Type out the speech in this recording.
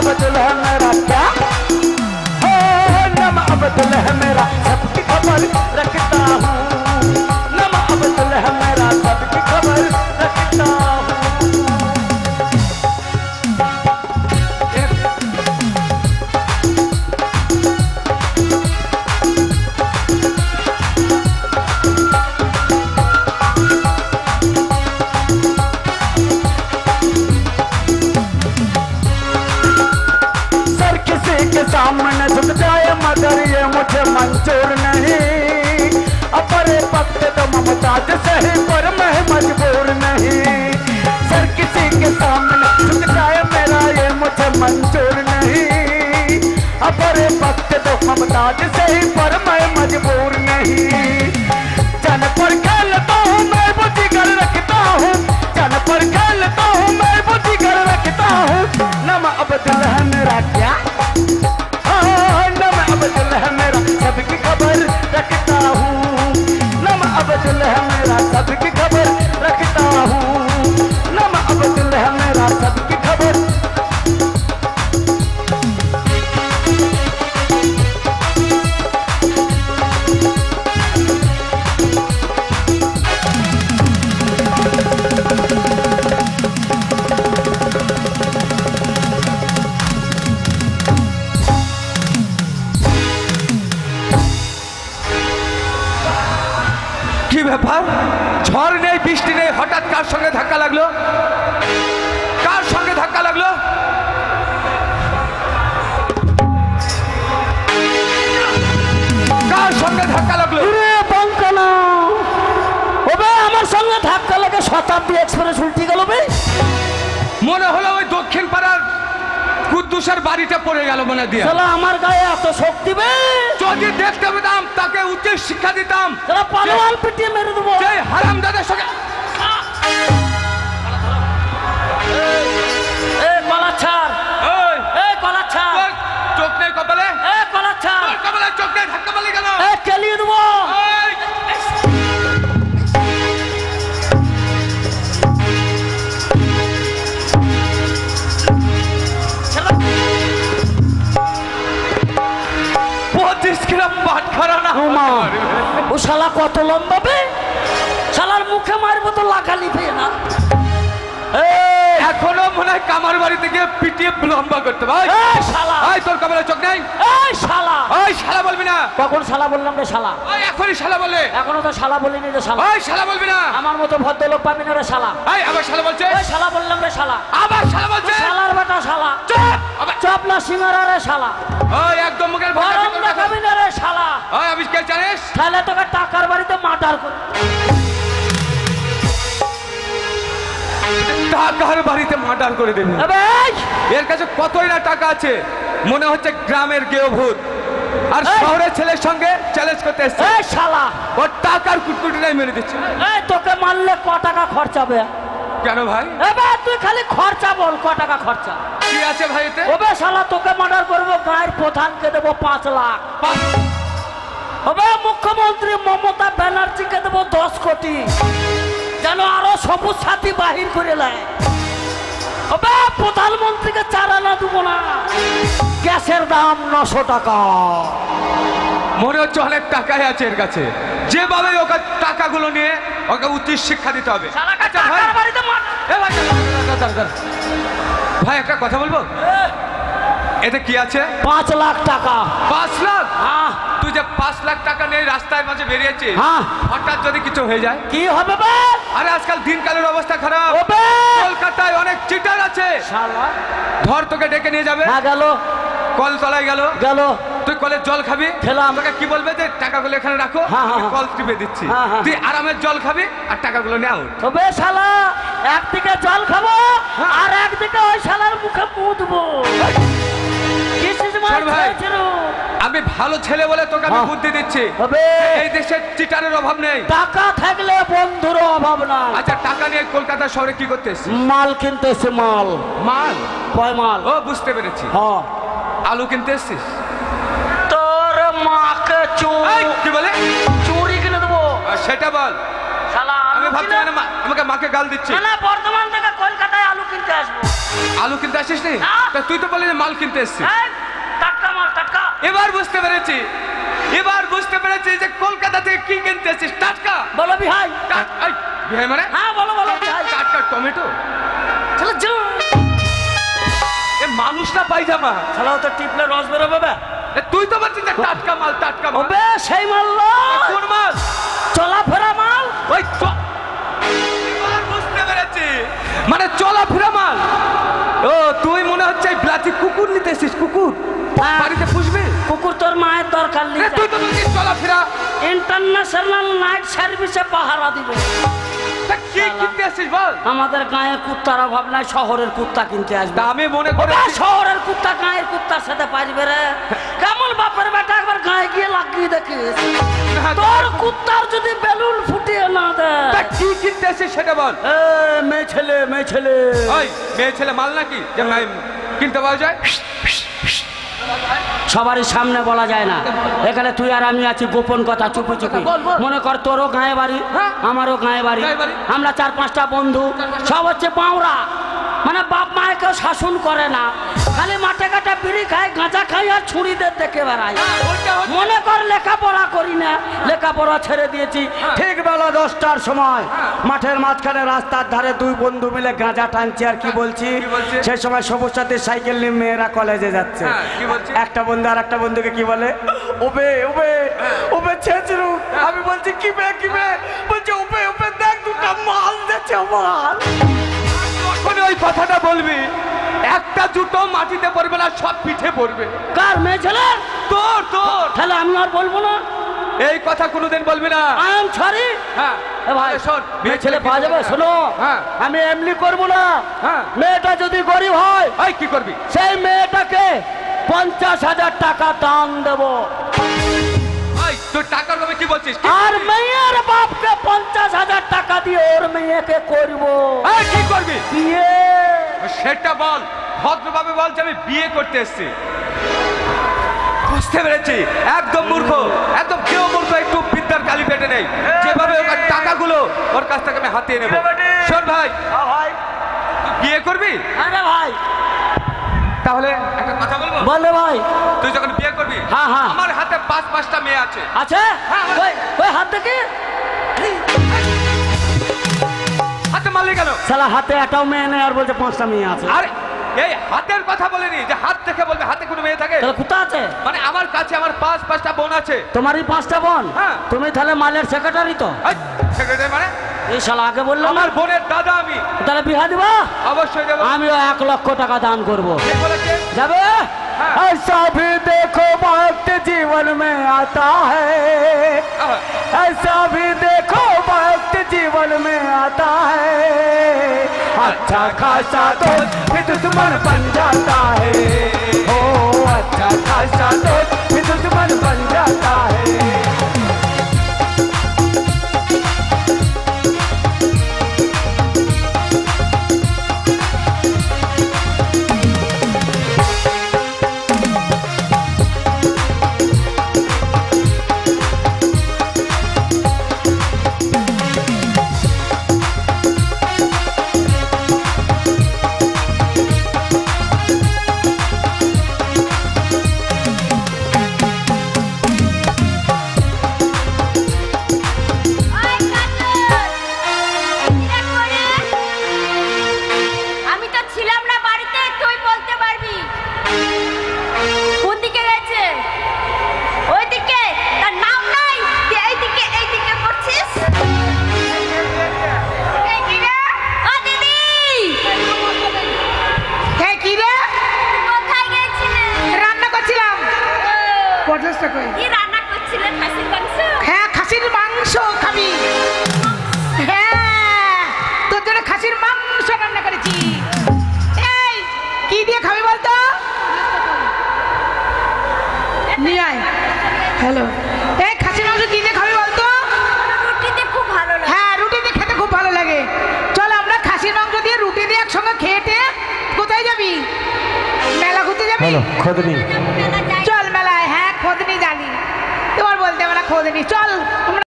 अब्दुल है मेरा क्या नाम अब्दुल है मेरा सबकी खबर रखता हूँ नाम अब्दुल है मेरा सबकी खबर रखता हूँ सामने झुक जाए मगर ये मुझे मंजूर नहीं अपने वक्त तो मुमताज सही पर मैं मजबूर नहीं सर किसी के सामने झुक जाए मेरा ये मुझे मंजूर नहीं अपने वक्त तो मुमताज सही पर मैं मजबूर नहीं जन पर खेलता हूँ मैं बुद्धि कर रखता हूँ जन पर खेलता हूँ मैं बुद्धि कर रखता हूँ नम अब्दुल है मेरा क्या अब्दुल है मेरा सबकी खबर रखता हूँ नम अब्दुल है मेरा सबकी खबर रखता हूँ नम अब्दुल है मेरा सबकी खबर ব্যাপার ঝড় নেই বৃষ্টি নেই হঠাৎ কার সঙ্গে ধাক্কা লাগলো কার সঙ্গে ধাক্কা লাগলো কার সঙ্গে ধাক্কা লাগলো রে বঙ্কনা ওবে আমার সঙ্গে ধাক্কা লাগে শতাব্দী এক্সপ্রেস উল্টে গেল বে মনে হলো ওই দক্ষিণ পাড়ার কুদ্দুসের বাড়িটা পড়ে গেল মনে দিয়ে শালা আমার গায়ে এত শক্তি বে যদি দেখতে পেতাম তাকে উচিত শিক্ষা দিতাম শালা পালোয়ান পিটিয়ে মেরে দেবো এই হারামজাদার সঙ্গে এই কলাছাড় এই কলাছাড় চোখ নেই কপালে এই কলাছাড় কপালে চোখ নেই ধাক্কা মারলি কেন এই কেলিয়ে দেবো ও শালা কত লম্বা বে শালার মুখে মারবো তো লাগালি বে না এখনো মনে হয় কামার বাড়িতে গিয়ে পিটিয়ে লম্বা করতে ভাই শালা তোর কপালে চোখ নেই শালা শালা বলবি না কখন শালা বললাম রে শালা এখনই শালা বলে এখনো তো শালা বলিনি রে শালা শালা বলবি না আমার মতো ভদ্রলোক পাবি না রে শালা আবার শালা বলছে শালা বললাম রে শালা আবার শালা বলছে শালার বেটা শালা চপ না সিঙ্গারা রে শালা একদম মুখের গরম দেখাবি না রে শালা আমি কে জানিস তাহলে তোকে টাকার বাড়িতে মার্ডার করে টাকার বাড়িতে মার্ডার করে দেবে এর কাছে কতই না টাকা আছে মনে হচ্ছে গ্রামের কেউ ভূত আর শহরের ছেলের সঙ্গে চ্যালেঞ্জ করতে এসেছে শালা ও টাকার কুটকুটিটাই মেরে দিচ্ছে তোকে মারলে ক টাকা খরচাবে কেন ভাই তুই খালি খরচা বল ক টাকা খরচা কি আছে ভাই এতে ওবে শালা তোকে মার্ডার করবো গায়ের প্রধানকে দেবো 5 লাখ ওবে মুখ্যমন্ত্রী মমতা ব্যানার্জিকে দেবো 10 কোটি যেন আরো সবুজ সাথী বাহির করে নেয় ওবে প্রধানমন্ত্রীকে 4 আনা দেবো না গ্যাসের দাম 900 টাকা মনে হচ্ছে অনেক টাকাই আছে এর কাছে যেভাবে ওকে টাকাগুলো নিয়ে ওকে উচিত শিক্ষা দিতে হবে ভাই একটা কথা বলবো এতে কি আছে 5 লাখ টাকা 5 লাখ তুই যে 5 লাখ টাকা নিয়ে রাস্তায় মাঝে বেরিয়েছিস হঠাৎ যদি কিছু হয়ে যায় কি হবে বে আরে আজকাল দিনকালের অবস্থা খারাপ কলকাতায় অনেক চিটার আছে ধর তোকে ডেকে নিয়ে যাবে গেল কল তলায় গেল তুই কলের জল খাবি খেলাম তোকে কি বলবে যে টাকাগুলো এখানে রাখো কল টিপে দিচ্ছি তুই আরামের জল খাবি আর টাকাগুলো নাও তবে শালা একদিকে জল খাবো আর একদিকে ওই শালার মুখে মুদবো আমি ভালো ছেলে বলে তোকে আমি বুদ্ধি দিচ্ছি এই দেশে চিটারের অভাব নেই টাকা থাকলে বন্ধুর অভাব নাই আচ্ছা টাকা নিয়ে কলকাতা শহরে কি করতেছ মাল কিনতে এসে মাল কয় মাল ও বুঝতে পেরেছি আলু কিনতে এসছিস তোর মাকে কি বলে চুরি কিনে দেবো সেটা বল শালা আমি ভাবছি না আমাকে মাকে গাল দিচ্ছে। না বর্ধমান থেকে কলকাতায় আলু কিনতে আসবো। আলু কিনতে আসিস নি? তা তুই তো বললি যে মাল কিনতে এসছিস। টাটকা মাল টাটকা। এবার বুঝতে পেরেছি যে কলকাতা থেকে কি কিনতে এসছিস। টাটকা বলো বিহাই। বিহাই মানে? হ্যাঁ বলো বিহাই। টাটকা টমেটো। চলো যা। এ মানুষ না পায়জামা। চলো তো টিপলে রস বেরোবে। তুই তো বলছিস যে টাটকা মাল। ওবে সেই মাল কোন মাল? চলাফেরা মাল। ওই এবার বুঝতে পেরেছি, মানে চলাফেরা মাল। ও তুই মনে হচ্ছে ব্লাচি কুকুর নিতে এসেছিস। কুকুর বাড়িতে পুষবি? কুকুর তোর মায়ের দরকার নেই। তুই তো বলছিস চলাফেরা। ইন্টারন্যাশনাল নাইট সার্ভিসে পাহারা দিবে। কি কিনতে আসছিস বল? আমাদের গায়ে কুত্তার অভাব নাই, শহরের কুত্তা কিনতে আসবে। আমি মনে করি শহরের কুত্তা গায়ের কুত্তার সাথে পারবে রে? কেমন বাপের বেটা একবার গায়ে গিয়ে লাগিয়ে দেখিস। তোর কুত্তার যদি বেলুন ফুটিয়ে না দেয়। কি কিনতে আসছিস সেটা বল। মেয়ে ছেলে ওই মেয়ে ছেলে মাল নাকি যে কিনতে পাওয়া যায়? সবারই সামনে বলা যায় না। এখানে তুই আর আমি আছি গোপন কথা চুপি চুপি। মনে কর তোরও গায়ে বাড়ি, আমারও গায়ে বাড়ি। আমরা 4-5টা বন্ধু, সব হচ্ছে বাউরা। মানে বাপ মায়ের কেউ শাসন করে না, খালি মাঠে ঘাটে বিড়ি খায়, গাঁজা খাই আর ছুরিদের দেখে বেড়ায়। মনে কর লেখাপড়া করি না, লেখাপড়া ছেড়ে দিয়েছি। ঠিক বেলা 10টার সময় মাঠের মাঝখানে রাস্তার ধারে দুই বন্ধু মিলে গাঁজা টানছি। আর কি বলছি, সেই সময় সবুজ সাথে সাইকেল নিয়ে মেয়েরা কলেজে যাচ্ছে। একটা বন্ধু আর একটা বন্ধুকে কি বলে, ওবে ছেঁচড়ু। আমি বলছি কি বে বলছে ওবে দেখ দুটা মাল দিচ্ছে মাল। ওই কথাটা বলবি, একটা জুতো মাটিতে পড়বে না, সব পিঠে পড়বে। কার? মেয়ে ছেলে? তোর। তাহলে আমি আর বলবো না এই কথা কোনোদিন বলবি না। I am sorry. হ্যাঁ ভাই শোন, মেয়ে ছেলে পাওয়া যাবে? শোনো, আমি এমনি করবো না। মেয়েটা যদি গরিব হয়, কি করবি? সেই মেয়েটাকে 50,000 টাকা দান দেবো। তুই টাকার কথা কি বলছিস? আর মেয়ের বাপকে 50,000 টাকা দিয়ে ওর মেয়েকে করবো। কি করবি? বিয়ে। সেটা বল, ভদ্রভাবে বল যে আমি বিয়ে করতে এসেছি। বুঝতে পেরেছি, একদম মূর্খ, একদম কেউ মূর্খ, একটু বিদ্যার কালি পেটে নেই। যেভাবে ওর টাকাগুলো ওর কাছ থেকে আমি হাতিয়ে নেব। শোন ভাই, বিয়ে করবি? আরে ভাই, তাহলে একটা কথা বলবো। বল ভাই। তুই যখন বিয়ে করবি, আমার হাতে 5-5টা মেয়ে আছে। ওই হাত থেকে হাতে মারলি কেন? শালা হাতে একটাও মেয়ে নেই আর বলছে 5টা মেয়ে আছে। আরে এই হাতের কথা বলিনি, যে হাত থেকে বলবে হাতে কোনো মেয়ে থাকে? তাহলে কোথা আছে? মানে আমার কাছে আমার 5-5টা বোন আছে। তোমারই 5টা বোন? তুমি তাহলে মালের সেক্রেটারি তো? সেক্রেটারি মানে? এই শালা আগে বললাম আমার বোনের দাদা আমি। তাহলে বিয়া দিবা? অবশ্যই দেব। আমিও 1 লক্ষ টাকা দান করবো। যাবে? ऐसा भी देखो वक्त जीवन में आता है, ऐसा भी देखो वक्त जीवन में आता है। अच्छा खासा दोस्त भी दुश्मन बन जाता है, ओ अच्छा खासा दोस्त भी दुश्मन बन जाता है। হ্যাঁ, খাসির মাংস খাবি? হ্যাঁ, তোর জন্য খাসির মাংস রান্না করেছি। এই কি দিয়ে খাবি বলতো? নিয়ে আয়। হ্যালো, এই খাসির মাংস কি দিয়ে খাবি বলতো? রুটিতে খুব ভালো লাগে। হ্যাঁ, রুটিতে খেতে খুব ভালো লাগে। চল আমরা খাসির মাংস দিয়ে রুটি দিয়ে একসঙ্গে খেতে। কোথায় যাবি? মেলা ঘুরতে যাবি? খোদনি। চল মেলায়। হ্যাঁ, খোদনি জানি, তোমার বলতে আমরা খোদনি। চল।